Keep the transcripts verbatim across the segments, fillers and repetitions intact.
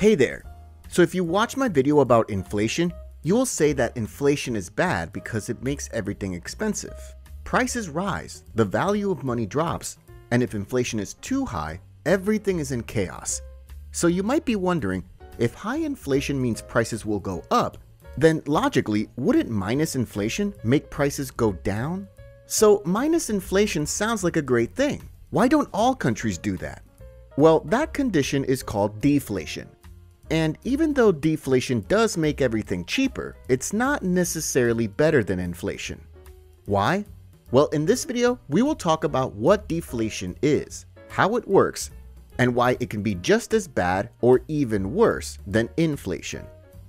Hey there! So if you watch my video about inflation, you will say that inflation is bad because it makes everything expensive. Prices rise, the value of money drops, and if inflation is too high, everything is in chaos. So you might be wondering, if high inflation means prices will go up, then logically, wouldn't minus inflation make prices go down? So minus inflation sounds like a great thing. Why don't all countries do that? Well, that condition is called deflation. And even though deflation does make everything cheaper, it's not necessarily better than inflation. Why? Well, in this video, we will talk about what deflation is, how it works, and why it can be just as bad or even worse than inflation.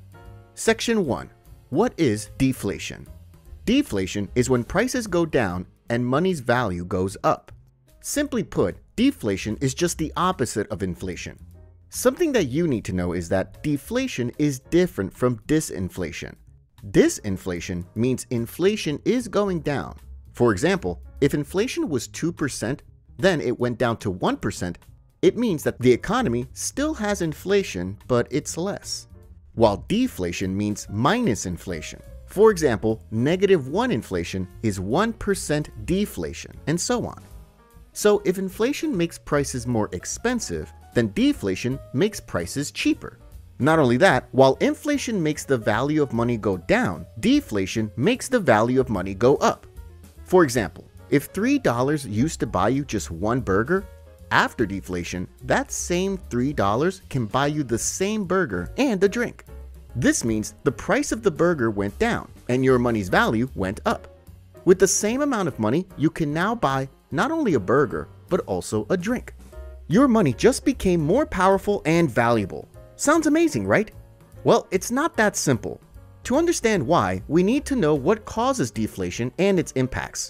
Section one. What is deflation? Deflation is when prices go down and money's value goes up. Simply put, deflation is just the opposite of inflation. Something that you need to know is that deflation is different from disinflation. Disinflation means inflation is going down. For example, if inflation was two percent, then it went down to one percent, it means that the economy still has inflation, but it's less. While deflation means minus inflation. For example, negative one inflation is one percent deflation, and so on. So if inflation makes prices more expensive, then deflation makes prices cheaper. Not only that, while inflation makes the value of money go down, deflation makes the value of money go up. For example, if three dollars used to buy you just one burger, after deflation, that same three dollars can buy you the same burger and a drink. This means the price of the burger went down and your money's value went up. With the same amount of money, you can now buy not only a burger, but also a drink. Your money just became more powerful and valuable. Sounds amazing, right? Well, it's not that simple. To understand why, we need to know what causes deflation and its impacts.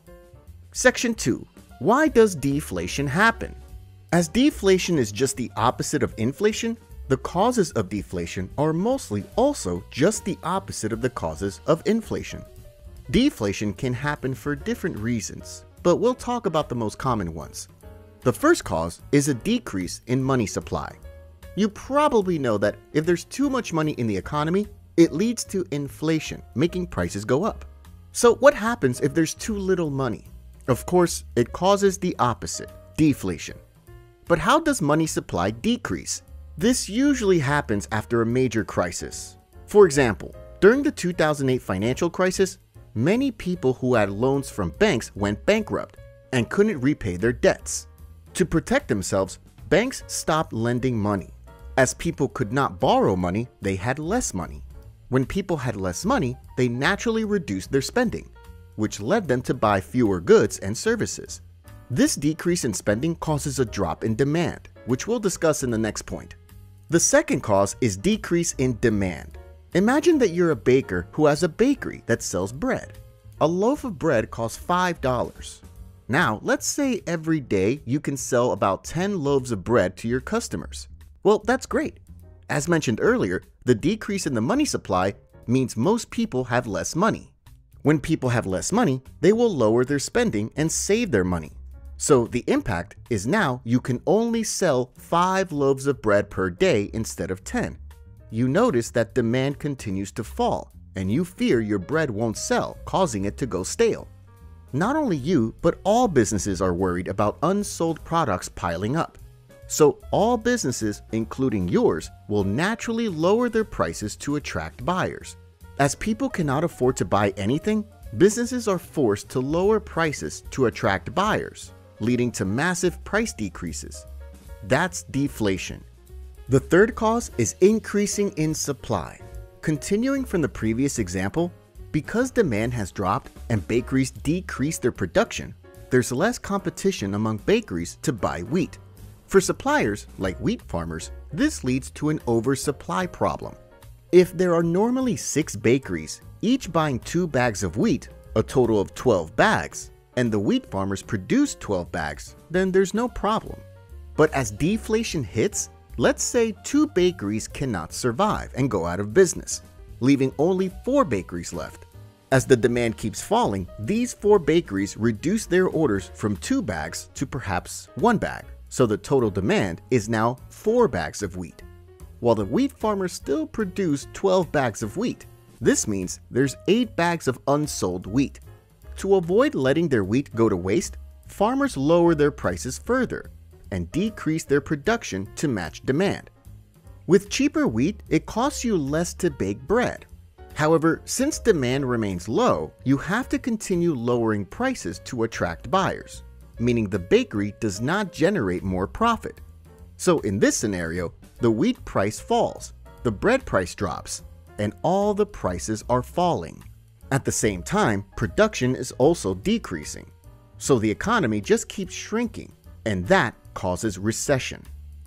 Section two. Why does deflation happen? As deflation is just the opposite of inflation, the causes of deflation are mostly also just the opposite of the causes of inflation. Deflation can happen for different reasons, but we'll talk about the most common ones. The first cause is a decrease in money supply. You probably know that if there's too much money in the economy, it leads to inflation, making prices go up. So what happens if there's too little money? Of course, it causes the opposite, deflation. But how does money supply decrease? This usually happens after a major crisis. For example, during the two thousand eight financial crisis, many people who had loans from banks went bankrupt and couldn't repay their debts. To protect themselves, banks stopped lending money. As people could not borrow money, they had less money. When people had less money, they naturally reduced their spending, which led them to buy fewer goods and services. This decrease in spending causes a drop in demand, which we'll discuss in the next point. The second cause is decrease in demand. Imagine that you're a baker who has a bakery that sells bread. A loaf of bread costs five dollars. Now, let's say every day you can sell about ten loaves of bread to your customers. Well, that's great. As mentioned earlier, the decrease in the money supply means most people have less money. When people have less money, they will lower their spending and save their money. So the impact is now you can only sell five loaves of bread per day instead of ten. You notice that demand continues to fall, and you fear your bread won't sell, causing it to go stale. Not only you, but all businesses are worried about unsold products piling up. So all businesses, including yours, will naturally lower their prices to attract buyers. As people cannot afford to buy anything, businesses are forced to lower prices to attract buyers, leading to massive price decreases. That's deflation. The third cause is increasing in supply. Continuing from the previous example, because demand has dropped and bakeries decrease their production, there's less competition among bakeries to buy wheat. For suppliers, like wheat farmers, this leads to an oversupply problem. If there are normally six bakeries, each buying two bags of wheat, a total of twelve bags, and the wheat farmers produce twelve bags, then there's no problem. But as deflation hits, let's say two bakeries cannot survive and go out of business, leaving only four bakeries left. As the demand keeps falling, these four bakeries reduce their orders from two bags to perhaps one bag, so the total demand is now four bags of wheat. while the wheat farmers still produce twelve bags of wheat. This means there's eight bags of unsold wheat. To avoid letting their wheat go to waste, farmers lower their prices further and decrease their production to match demand. With cheaper wheat, it costs you less to bake bread. However, since demand remains low, you have to continue lowering prices to attract buyers, meaning the bakery does not generate more profit. So in this scenario, the wheat price falls, the bread price drops, and all the prices are falling. At the same time, production is also decreasing. So the economy just keeps shrinking, and that causes recession.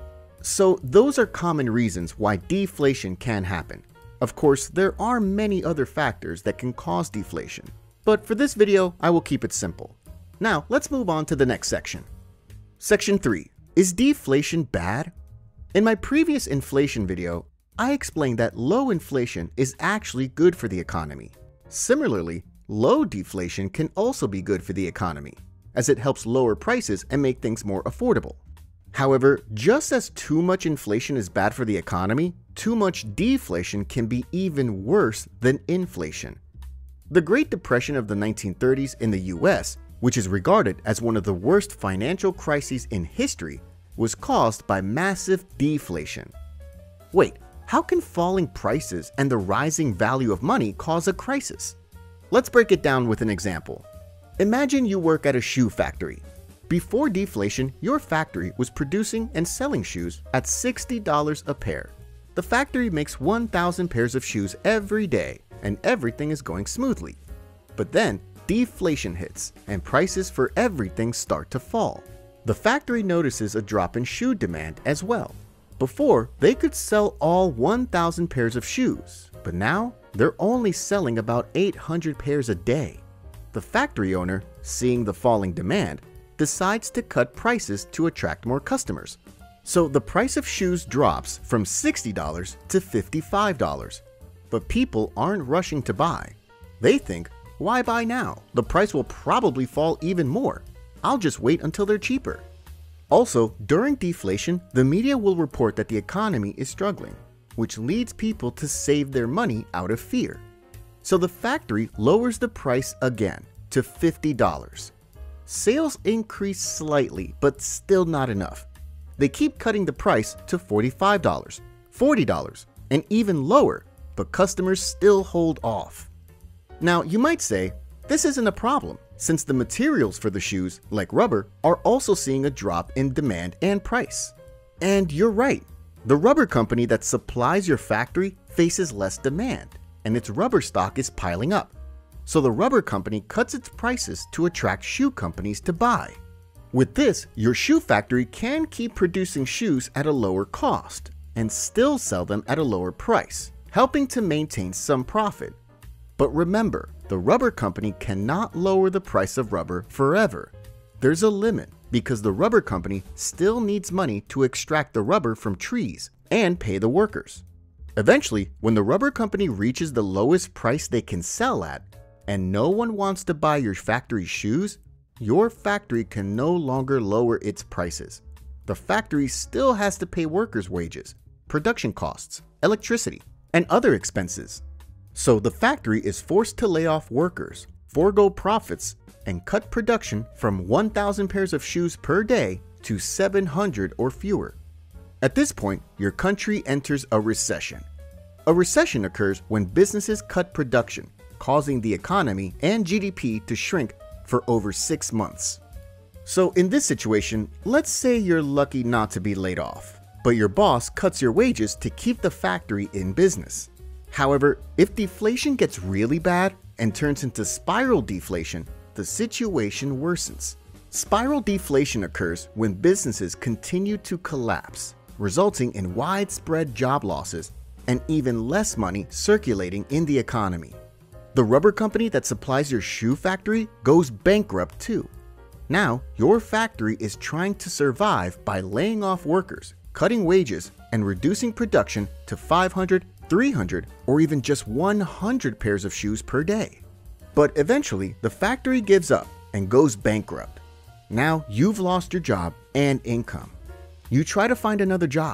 So those are common reasons why deflation can happen. Of course, there are many other factors that can cause deflation, but for this video, I will keep it simple. Now, let's move on to the next section. Section three. Is deflation bad? In my previous inflation video, I explained that low inflation is actually good for the economy. Similarly, low deflation can also be good for the economy, as it helps lower prices and make things more affordable. However, just as too much inflation is bad for the economy, too much deflation can be even worse than inflation. The Great Depression of the nineteen thirties in the U S, which is regarded as one of the worst financial crises in history, was caused by massive deflation. Wait, how can falling prices and the rising value of money cause a crisis? Let's break it down with an example. Imagine you work at a shoe factory. Before deflation, your factory was producing and selling shoes at sixty dollars a pair. The factory makes one thousand pairs of shoes every day, and everything is going smoothly. But then, deflation hits, and prices for everything start to fall. The factory notices a drop in shoe demand as well. Before, they could sell all one thousand pairs of shoes, but now they're only selling about eight hundred pairs a day. The factory owner, seeing the falling demand, decides to cut prices to attract more customers. So the price of shoes drops from sixty dollars to fifty-five dollars. But people aren't rushing to buy. They think, why buy now? The price will probably fall even more. I'll just wait until they're cheaper. Also, during deflation, the media will report that the economy is struggling, which leads people to save their money out of fear. So the factory lowers the price again to fifty dollars. Sales increase slightly, but still not enough. They keep cutting the price to forty-five dollars, forty dollars, and even lower, but customers still hold off. Now, you might say, this isn't a problem, since the materials for the shoes, like rubber, are also seeing a drop in demand and price. And you're right, the rubber company that supplies your factory faces less demand, and its rubber stock is piling up. So the rubber company cuts its prices to attract shoe companies to buy. With this, your shoe factory can keep producing shoes at a lower cost and still sell them at a lower price, helping to maintain some profit. But remember, the rubber company cannot lower the price of rubber forever. There's a limit because the rubber company still needs money to extract the rubber from trees and pay the workers. Eventually, when the rubber company reaches the lowest price they can sell at, and no one wants to buy your factory's shoes, your factory can no longer lower its prices. The factory still has to pay workers' wages, production costs, electricity, and other expenses. So the factory is forced to lay off workers, forego profits, and cut production from one thousand pairs of shoes per day to seven hundred or fewer. At this point, your country enters a recession. A recession occurs when businesses cut production, causing the economy and G D P to shrink for over six months. So in this situation, let's say you're lucky not to be laid off, but your boss cuts your wages to keep the factory in business. However, if deflation gets really bad and turns into spiral deflation, the situation worsens. Spiral deflation occurs when businesses continue to collapse, resulting in widespread job losses and even less money circulating in the economy. The rubber company that supplies your shoe factory goes bankrupt too. Now, your factory is trying to survive by laying off workers, cutting wages, and reducing production to five hundred, three hundred, or even just one hundred pairs of shoes per day. But eventually, the factory gives up and goes bankrupt. Now, you've lost your job and income. You try to find another job,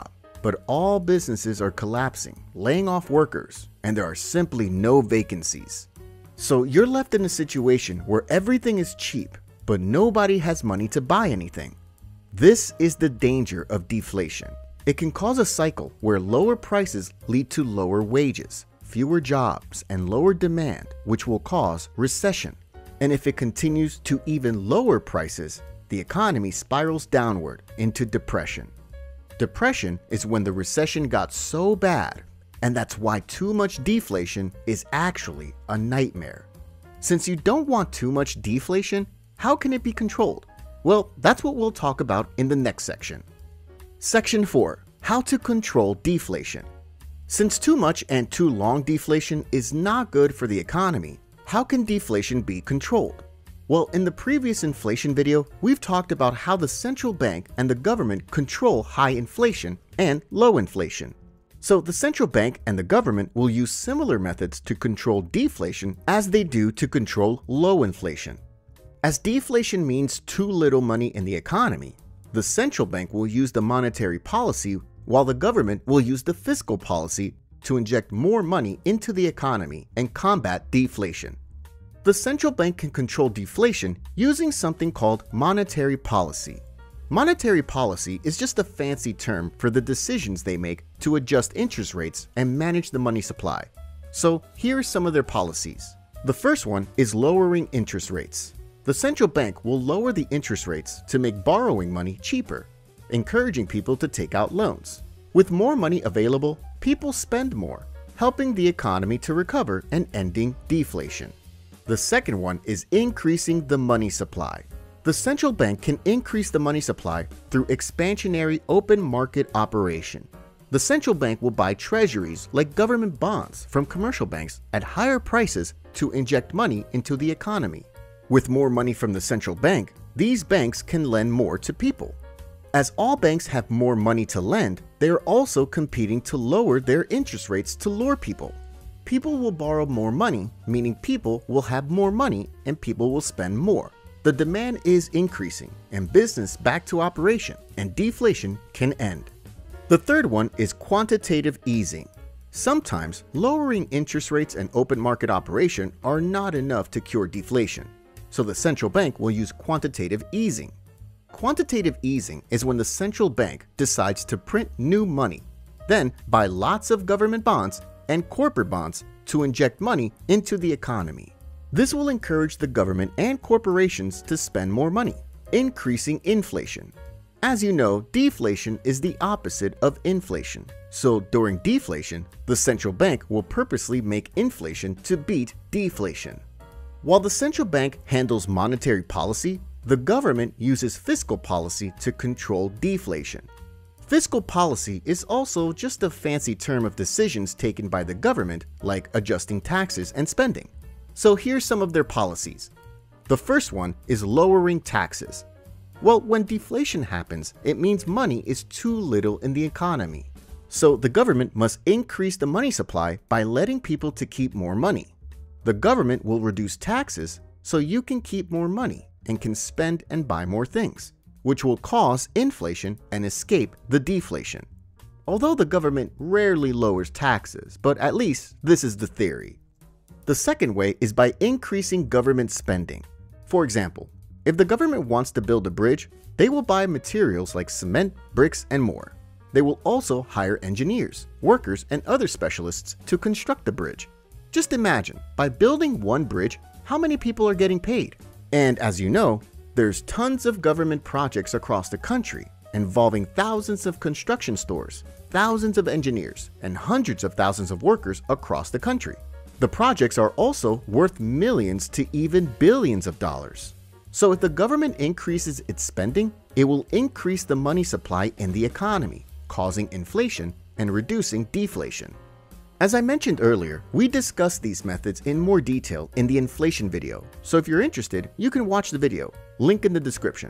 but all businesses are collapsing, laying off workers, and there are simply no vacancies. So you're left in a situation where everything is cheap, but nobody has money to buy anything. This is the danger of deflation. It can cause a cycle where lower prices lead to lower wages, fewer jobs, and lower demand, which will cause recession. And if it continues to even lower prices, the economy spirals downward into depression. Depression is when the recession got so bad, and that's why too much deflation is actually a nightmare. Since you don't want too much deflation, how can it be controlled? Well, that's what we'll talk about in the next section. Section four. How to control deflation. Since too much and too long deflation is not good for the economy, how can deflation be controlled? Well, in the previous inflation video, we've talked about how the central bank and the government control high inflation and low inflation. So the central bank and the government will use similar methods to control deflation as they do to control low inflation. As deflation means too little money in the economy, the central bank will use the monetary policy while the government will use the fiscal policy to inject more money into the economy and combat deflation. The central bank can control deflation using something called monetary policy. Monetary policy is just a fancy term for the decisions they make to adjust interest rates and manage the money supply. So here are some of their policies. The first one is lowering interest rates. The central bank will lower the interest rates to make borrowing money cheaper, encouraging people to take out loans. With more money available, people spend more, helping the economy to recover and ending deflation. The second one is increasing the money supply. The central bank can increase the money supply through expansionary open market operation. The central bank will buy treasuries like government bonds from commercial banks at higher prices to inject money into the economy. With more money from the central bank, these banks can lend more to people. As all banks have more money to lend, they are also competing to lower their interest rates to lure people. People will borrow more money, meaning people will have more money and people will spend more. The demand is increasing and business back to operation and deflation can end. The third one is quantitative easing. Sometimes lowering interest rates and open market operation are not enough to cure deflation. So the central bank will use quantitative easing. Quantitative easing is when the central bank decides to print new money, then buy lots of government bonds and corporate bonds to inject money into the economy. This will encourage the government and corporations to spend more money, increasing inflation. As you know, deflation is the opposite of inflation. So during deflation, the central bank will purposely make inflation to beat deflation. While the central bank handles monetary policy, the government uses fiscal policy to control deflation. Fiscal policy is also just a fancy term of decisions taken by the government, like adjusting taxes and spending. So here's some of their policies. The first one is lowering taxes. Well, when deflation happens, it means money is too little in the economy. So the government must increase the money supply by letting people to keep more money. The government will reduce taxes so you can keep more money and can spend and buy more things, which will cause inflation and escape the deflation. Although the government rarely lowers taxes, but at least this is the theory. The second way is by increasing government spending. For example, if the government wants to build a bridge, they will buy materials like cement, bricks, and more. They will also hire engineers, workers, and other specialists to construct the bridge. Just imagine, by building one bridge, how many people are getting paid? And as you know, there's tons of government projects across the country involving thousands of construction stores, thousands of engineers, and hundreds of thousands of workers across the country. The projects are also worth millions to even billions of dollars. So if the government increases its spending, it will increase the money supply in the economy, causing inflation and reducing deflation. As I mentioned earlier, we discussed these methods in more detail in the inflation video, so if you're interested, you can watch the video, link in the description.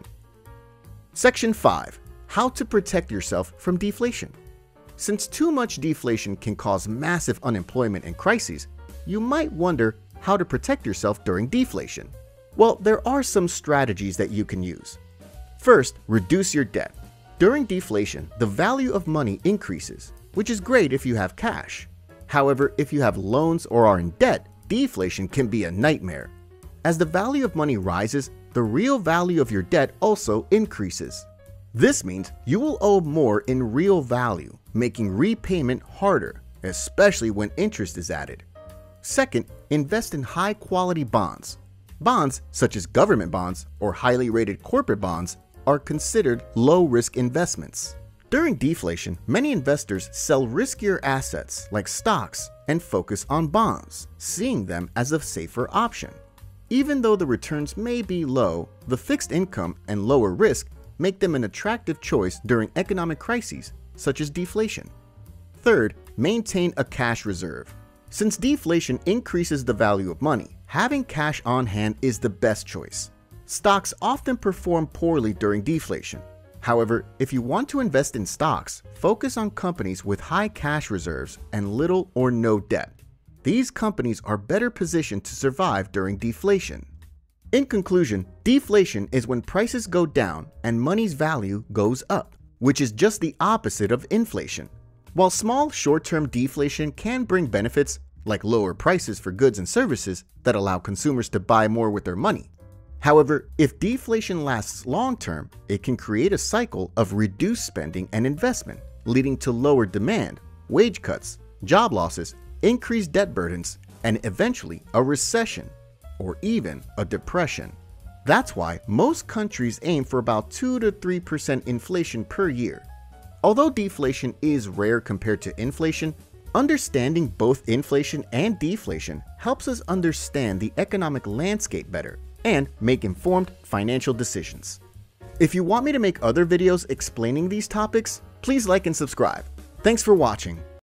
Section five. How to protect yourself from deflation. Since too much deflation can cause massive unemployment and crises, you might wonder how to protect yourself during deflation. Well, there are some strategies that you can use. First, reduce your debt. During deflation, the value of money increases, which is great if you have cash. However, if you have loans or are in debt, deflation can be a nightmare. As the value of money rises, the real value of your debt also increases. This means you will owe more in real value, making repayment harder, especially when interest is added. Second, invest in high-quality bonds. Bonds, such as government bonds or highly rated corporate bonds, are considered low-risk investments. During deflation, many investors sell riskier assets like stocks and focus on bonds, seeing them as a safer option. Even though the returns may be low, the fixed income and lower risk make them an attractive choice during economic crises, such as deflation. Third, maintain a cash reserve. Since deflation increases the value of money, having cash on hand is the best choice. Stocks often perform poorly during deflation. However, if you want to invest in stocks, focus on companies with high cash reserves and little or no debt. These companies are better positioned to survive during deflation. In conclusion, deflation is when prices go down and money's value goes up, which is just the opposite of inflation. While small short-term deflation can bring benefits, like lower prices for goods and services that allow consumers to buy more with their money. However, if deflation lasts long-term, it can create a cycle of reduced spending and investment, leading to lower demand, wage cuts, job losses, increased debt burdens, and eventually a recession, or even a depression. That's why most countries aim for about two to three percent inflation per year. Although deflation is rare compared to inflation, understanding both inflation and deflation helps us understand the economic landscape better and make informed financial decisions. If you want me to make other videos explaining these topics, please like and subscribe. Thanks for watching.